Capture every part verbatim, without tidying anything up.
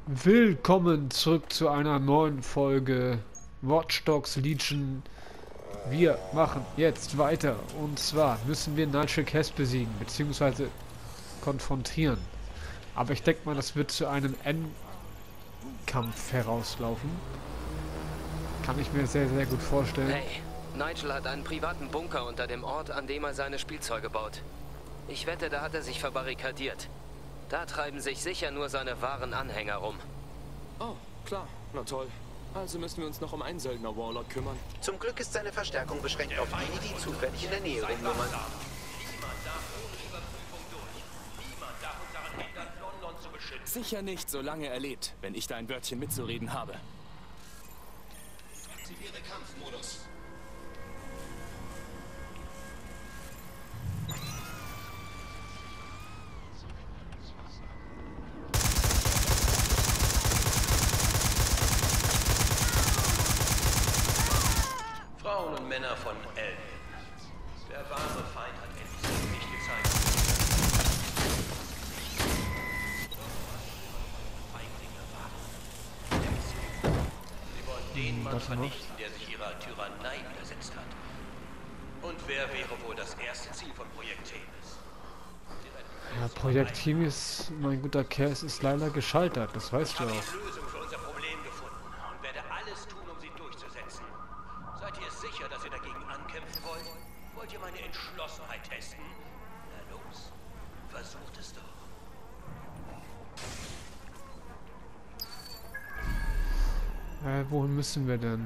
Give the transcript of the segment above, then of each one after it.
Willkommen zurück zu einer neuen Folge Watch Dogs Legion. Wir machen jetzt weiter. Und zwar müssen wir Nigel Cass besiegen, beziehungsweise konfrontieren. Aber ich denke mal, das wird zu einem Endkampf herauslaufen. Kann ich mir sehr, sehr gut vorstellen. Hey, Nigel hat einen privaten Bunker unter dem Ort, an dem er seine Spielzeuge baut. Ich wette, da hat er sich verbarrikadiert. Da treiben sich sicher nur seine wahren Anhänger rum. Oh, klar. Na toll. Also müssen wir uns noch um einen Söldner-Warlord kümmern. Zum Glück ist seine Verstärkung beschränkt auf die, die zufällig in der Nähe rumnummern. Sicher nicht, solange er lebt, wenn ich da ein Wörtchen mitzureden habe. Aktiviere Kampfmodus. Frauen und Männer von Elben. Der wahre Feind hat endlich sein Gesicht gezeigt. Feiglinge waren. Sie wollen den Mann vernichten, der sich ihrer Tyrannei widersetzt hat. Und wer wäre wohl das erste Ziel von Projekt Themis? Ja, Projekt Themis, mein guter Cass, ist leider gescheitert, das weißt du Ich habe auch. die Lösung für unser Problem gefunden und werde alles tun, um sie durchzusetzen. Seid ihr sicher, dass ihr dagegen ankämpfen wollt? Wollt ihr meine Entschlossenheit testen? Na los, versucht es doch. Äh, wohin müssen wir denn?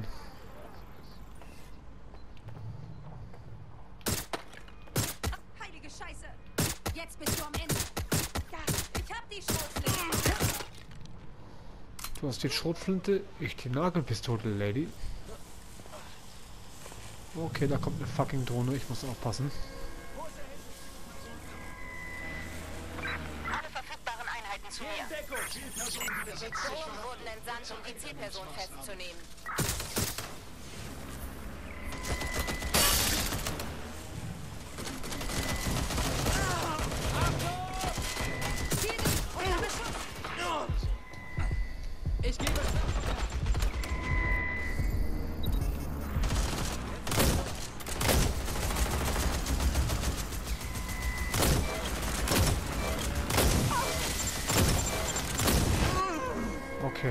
Heilige Scheiße! Jetzt bist du am Ende. Ja, ich hab die Schrotflinte. Du hast die Schrotflinte, ich die Nagelpistole, Lady. Okay, da kommt eine fucking Drohne, ich muss aufpassen. Alle verfügbaren Einheiten zu mir. Drohnen wurden entsandt, um die Zielperson festzunehmen. Ich gebe... Okay.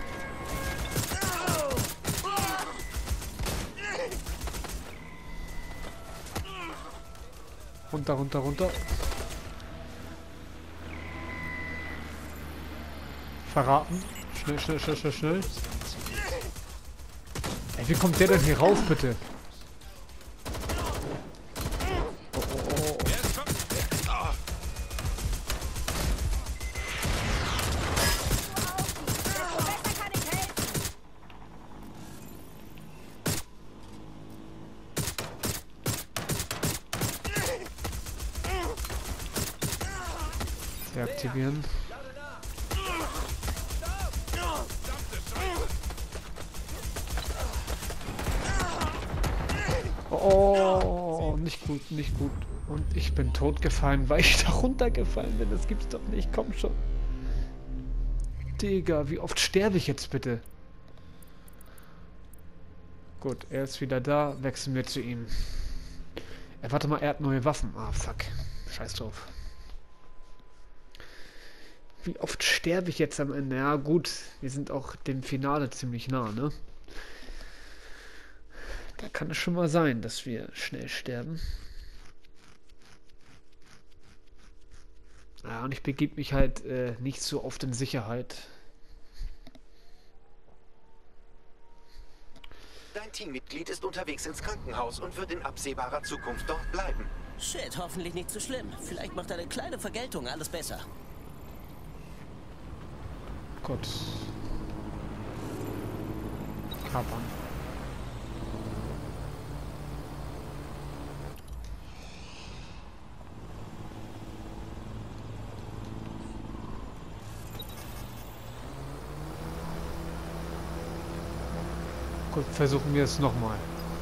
Runter, runter, runter. Verraten. Schnell, schnell, schnell, schnell, schnell. Ey, wie kommt der denn hier rauf, bitte? Oh, oh, oh. Besser kann ich helfen. Deaktivieren. Oh, nicht gut, nicht gut. Und ich bin tot gefallen, weil ich da runtergefallen bin. Das gibt's doch nicht. Komm schon. Digga, wie oft sterbe ich jetzt bitte? Gut, er ist wieder da. Wechseln wir zu ihm. Er, warte mal, er hat neue Waffen. Ah, fuck. Scheiß drauf. Wie oft sterbe ich jetzt am Ende? Ja, gut. Wir sind auch dem Finale ziemlich nah, ne? Da kann es schon mal sein, dass wir schnell sterben. Ja, und ich begebe mich halt äh, nicht so oft in Sicherheit. Dein Teammitglied ist unterwegs ins Krankenhaus und wird in absehbarer Zukunft dort bleiben. Shit, hoffentlich nicht zu schlimm. Vielleicht macht eine kleine Vergeltung alles besser. Gut. Kapern. Gut, versuchen wir es nochmal.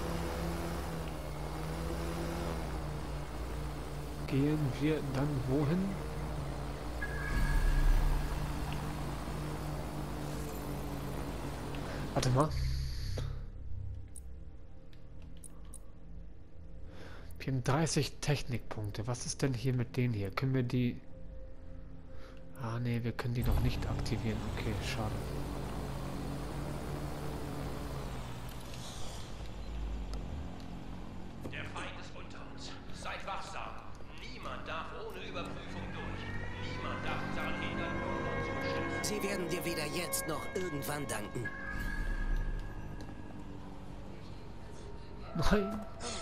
Gehen wir dann wohin? Warte mal. Wir haben dreißig Technikpunkte. Was ist denn hier mit denen hier? Können wir die... Ah, nee, wir können die noch nicht aktivieren. Okay, schade. Der Feind ist unter uns. Seid wachsam. Niemand darf ohne Überprüfung durch. Niemand darf uns daran hindern, uns zu beschützen. Sie werden dir weder jetzt noch irgendwann danken. Nein.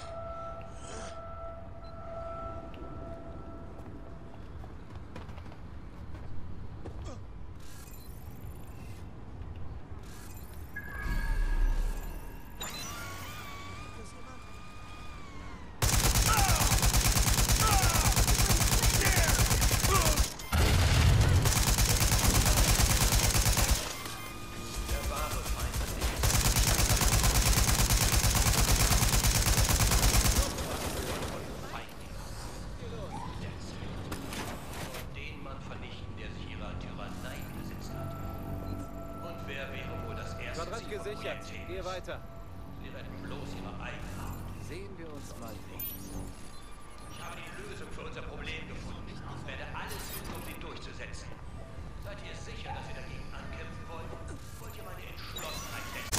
Gesichert. Geh weiter. Sie retten bloß ihre eigenen Arme. Sehen wir uns mal nicht. Ich habe die Lösung für unser Problem gefunden. Ich werde alles tun, um sie durchzusetzen. Seid ihr sicher, dass ihr dagegen ankämpfen wollt? Wollt ihr meine Entschlossenheit testen?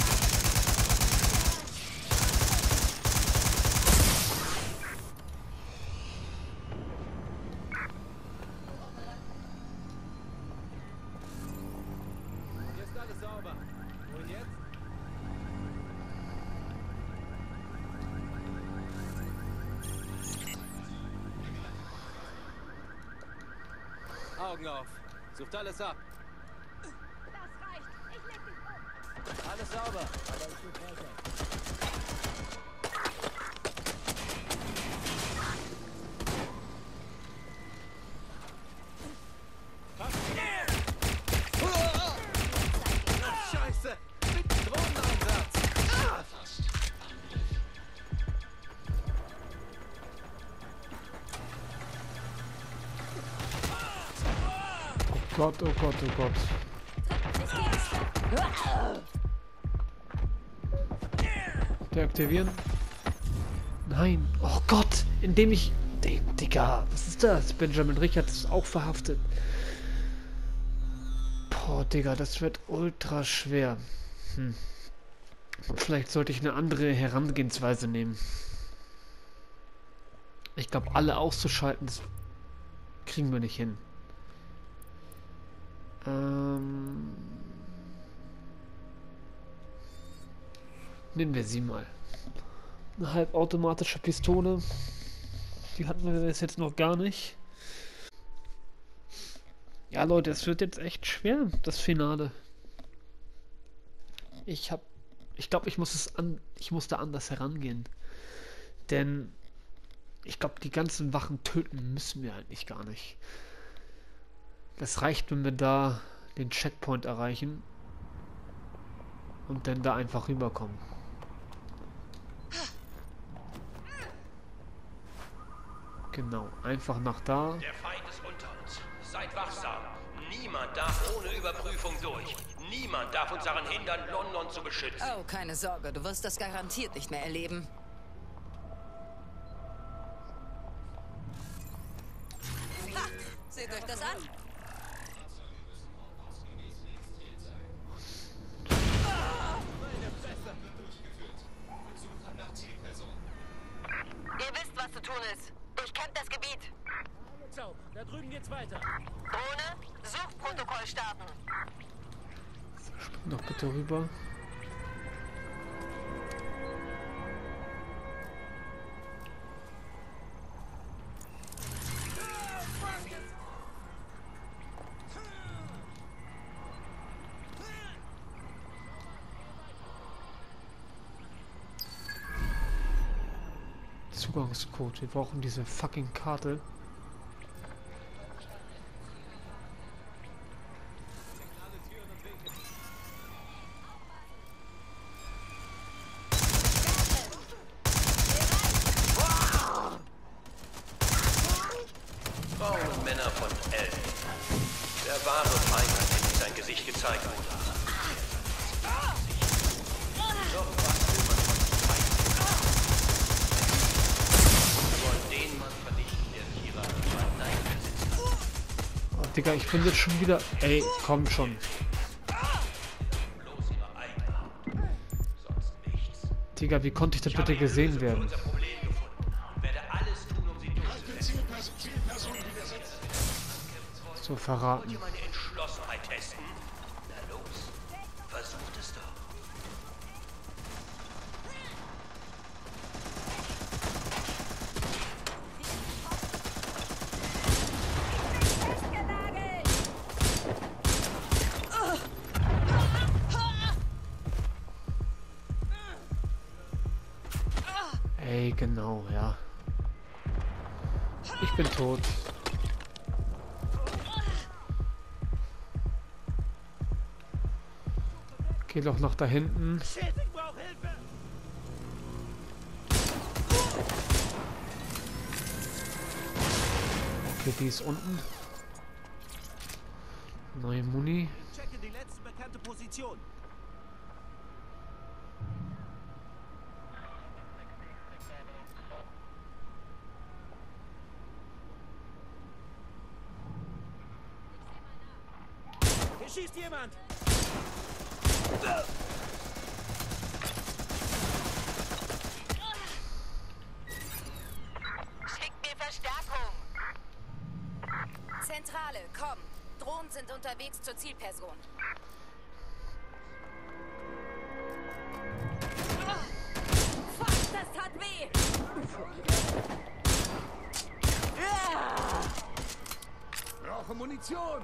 Hier ist alles sauber. Und jetzt? Augen auf. Sucht alles ab. Das reicht. Ich leg dich um. Alles sauber. Aber ich will weiter. Scheiße! Drohneneinsatz! Ah! Oh Gott, oh Gott, oh Gott. Deaktivieren. Nein. Oh Gott. Indem ich... Digga, was ist das? Benjamin Richards ist auch verhaftet. Boah, Digga, das wird ultra schwer. Hm. Vielleicht sollte ich eine andere Herangehensweise nehmen. Ich glaube, alle auszuschalten, das kriegen wir nicht hin. Ähm... Nehmen wir sie mal. Eine halbautomatische Pistole. Die hatten wir bis jetzt noch gar nicht. Ja, Leute, es wird jetzt echt schwer, das Finale. Ich hab... Ich glaube, ich muss es an... Ich muss da anders herangehen. Denn... Ich glaube, die ganzen Wachen töten müssen wir eigentlich gar nicht. Das reicht, wenn wir da den Checkpoint erreichen. Und dann da einfach rüberkommen. Genau, einfach nach da. Der Feind ist unter uns. Seid wachsam. Niemand darf ohne Überprüfung durch. Niemand darf uns daran hindern, London zu beschützen. Oh, keine Sorge, du wirst das garantiert nicht mehr erleben. Ha! Seht euch das an. Ihr wisst, was zu tun ist. Durchkämmt das Gebiet. Da drüben geht's weiter. Ohne Suchprotokoll starten. Spring doch bitte rüber. Zugangscode. Wir brauchen diese fucking Karte. Frauen und Männer von L. Der wahre Feind hat endlich sein Gesicht gezeigt. Digga, ich bin jetzt schon wieder... Ey, komm schon. Bloß ihre eigene Haut. Sonst nichts. Digga, wie konnte ich da Ich habe bitte die gesehen Lösung für werden? unser Problem gefunden und werde alles tun, um sie durchzusetzen. So Wollt verraten. ihr meine Entschlossenheit testen? Na los, versucht es doch. Ey, genau, ja. Ich bin tot. Geh doch nach da hinten. Okay, die ist unten. Neue Muni. Checke die letzte bekannte Position. Hier schießt jemand! Schickt mir Verstärkung. Zentrale, komm. Drohnen sind unterwegs zur Zielperson. Fuck, das tat weh! Brauche Munition!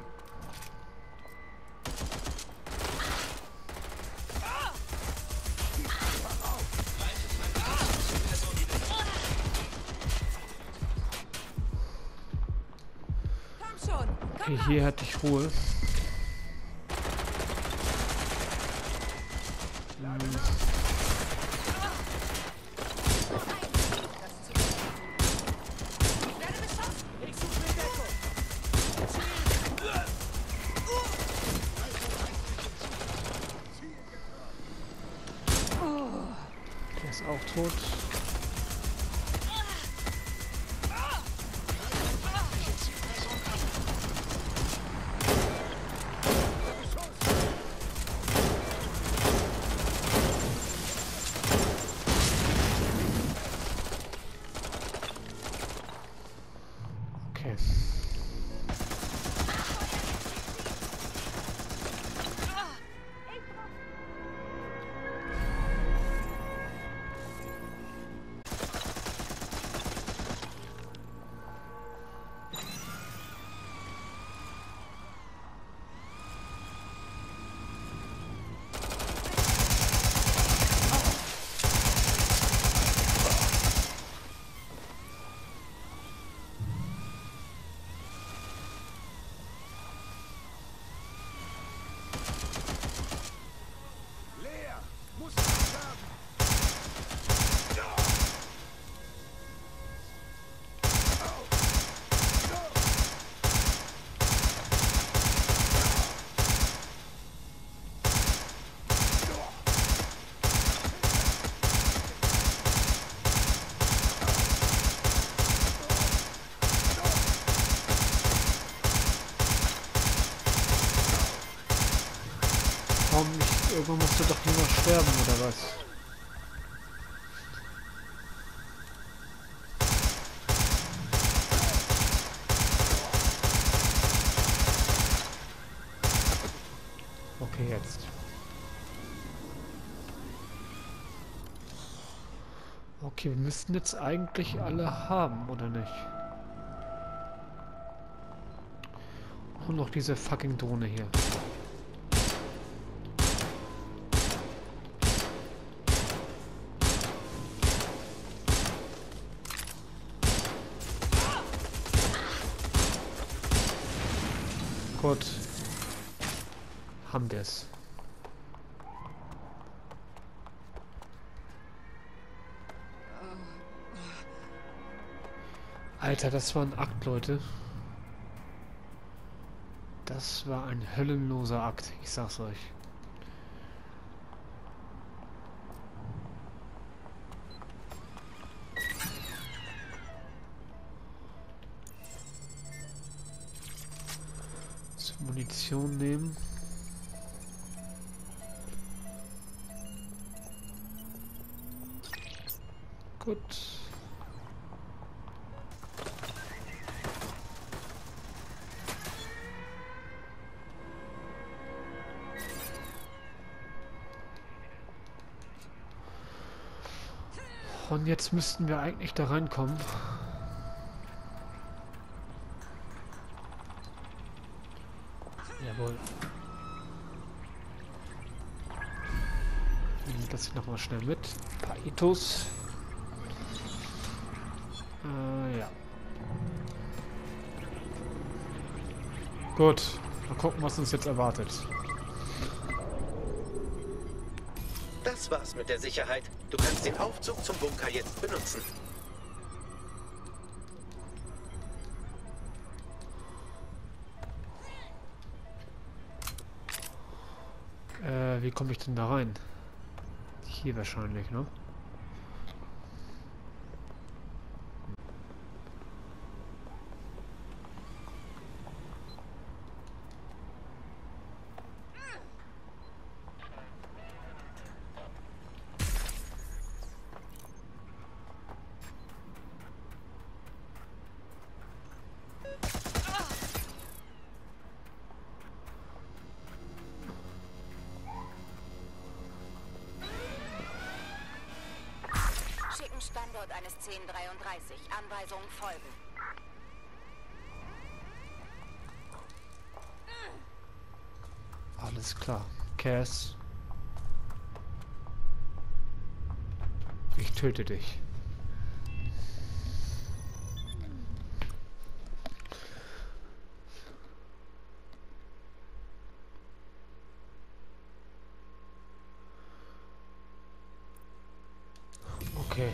Komm schon! Komm Okay, hier hatte ich Ruhe. Ich werde beschossen! Ich suche mir Deckung! Der ist auch tot. Okay. Leer! Muss sterben! Komm, ich, irgendwann musst du doch nur noch sterben, oder was? Okay, jetzt. Okay, wir müssten jetzt eigentlich alle haben, oder nicht? Und noch diese fucking Drohne hier. Gut. Haben wir es. Alter, das war ein Akt, Leute. Das war ein höllenloser Akt, ich sag's euch. Munition nehmen. Gut. Und jetzt müssten wir eigentlich da reinkommen. Jawohl. Ich nehme das noch mal schnell mit. Ein paar Ethos. Äh, ja. Gut. Mal gucken, was uns jetzt erwartet. Das war's mit der Sicherheit. Du kannst den Aufzug zum Bunker jetzt benutzen. Äh, wie komme ich denn da rein? Hier wahrscheinlich, ne? Standort eines zehn dreiunddreißig. Anweisungen folgen. Alles klar. Cass. Ich töte dich. Okay.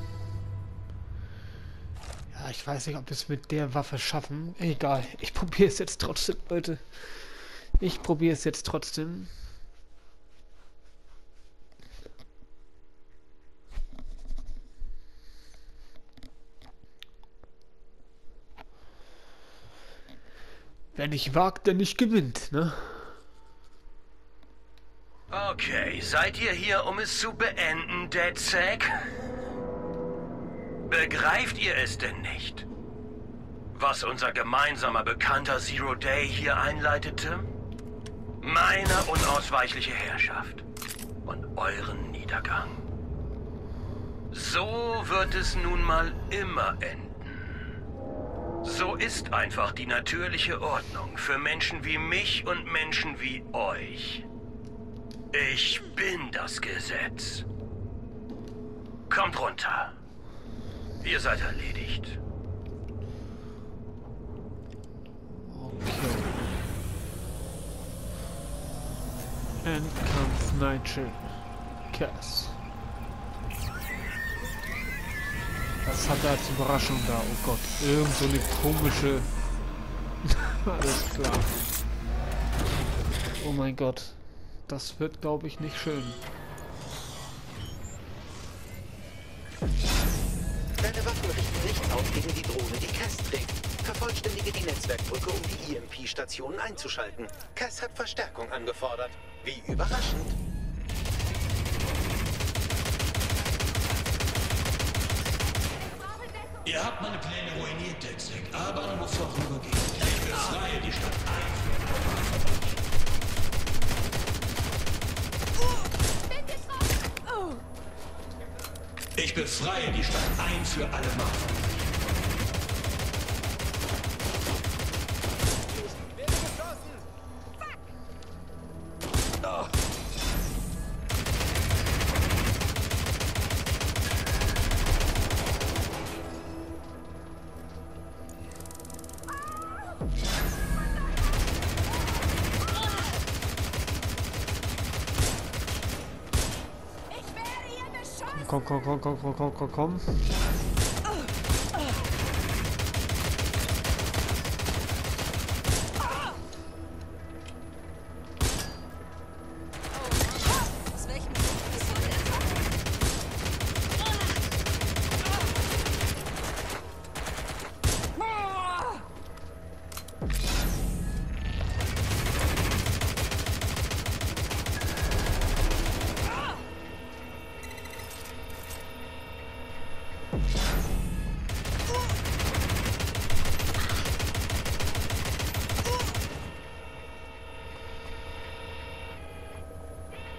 Ja, ich weiß nicht, ob wir es mit der Waffe schaffen. Egal, ich probiere es jetzt trotzdem, Leute. Ich probiere es jetzt trotzdem. Wer nicht wagt, der nicht gewinnt, ne? Okay, seid ihr hier, um es zu beenden, DedSec? Begreift ihr es denn nicht? Was unser gemeinsamer Bekannter Zero Day hier einleitete? Meine unausweichliche Herrschaft und euren Niedergang. So wird es nun mal immer enden. So ist einfach die natürliche Ordnung für Menschen wie mich und Menschen wie euch. Ich bin das Gesetz. Kommt runter. Ihr seid erledigt. Okay. Endkampf Nigel. Cass. Was hat er als Überraschung da? Oh Gott. Irgend so eine komische... Alles klar. Oh mein Gott. Das wird, glaube ich, nicht schön. Deine Waffen richten nicht auf gegen die Drohne, die Cass trägt. Vervollständige die Netzwerkbrücke, um die E M P-Stationen einzuschalten. Cass hat Verstärkung angefordert. Wie überraschend. Ihr habt meine Pläne ruiniert, DedSec, aber nur vorübergehend. Ich befreie die Stadt ein. Ich befreie die Stadt ein für alle Mal. Oh. Komm, komm, komm, komm, komm, komm, komm, komm.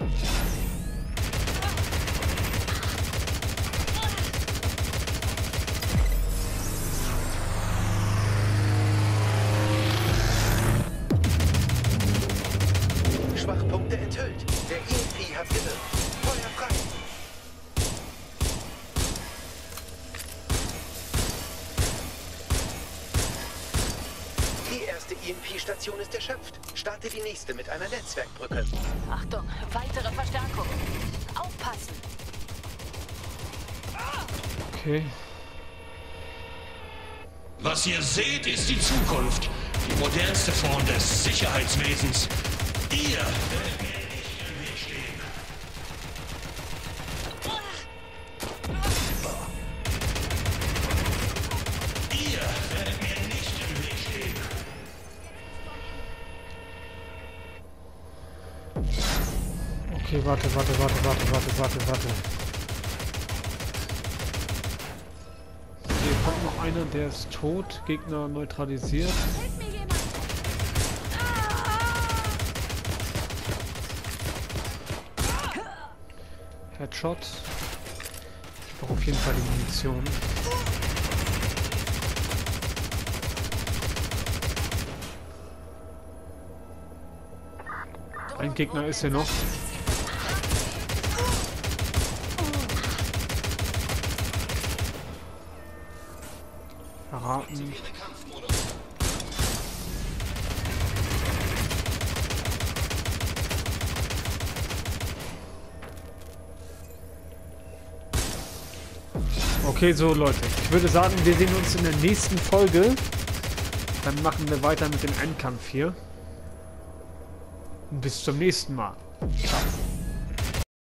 Schwachpunkte enthüllt. Der E M P hat gewirkt. Feuer frei. Die erste E M P-Station ist erschöpft. Starte die nächste mit einer Netzwerkbrücke. Achtung, weitere Verstärkung. Aufpassen. Okay. Was ihr seht, ist die Zukunft. Die modernste Form des Sicherheitswesens. Ihr werdet mir nicht im Weg stehen. Ihr werdet mir nicht im Weg stehen. Okay, warte, warte, warte, warte, warte, warte, warte. Hier kommt noch einer, der ist tot. Gegner neutralisiert. Hilf mir jemand! Headshot. Ich brauche auf jeden Fall die Munition. Ein Gegner ist hier noch. Verraten. Okay, so Leute, ich würde sagen, wir sehen uns in der nächsten Folge. Dann machen wir weiter mit dem Endkampf hier. Und bis zum nächsten Mal. Ciao.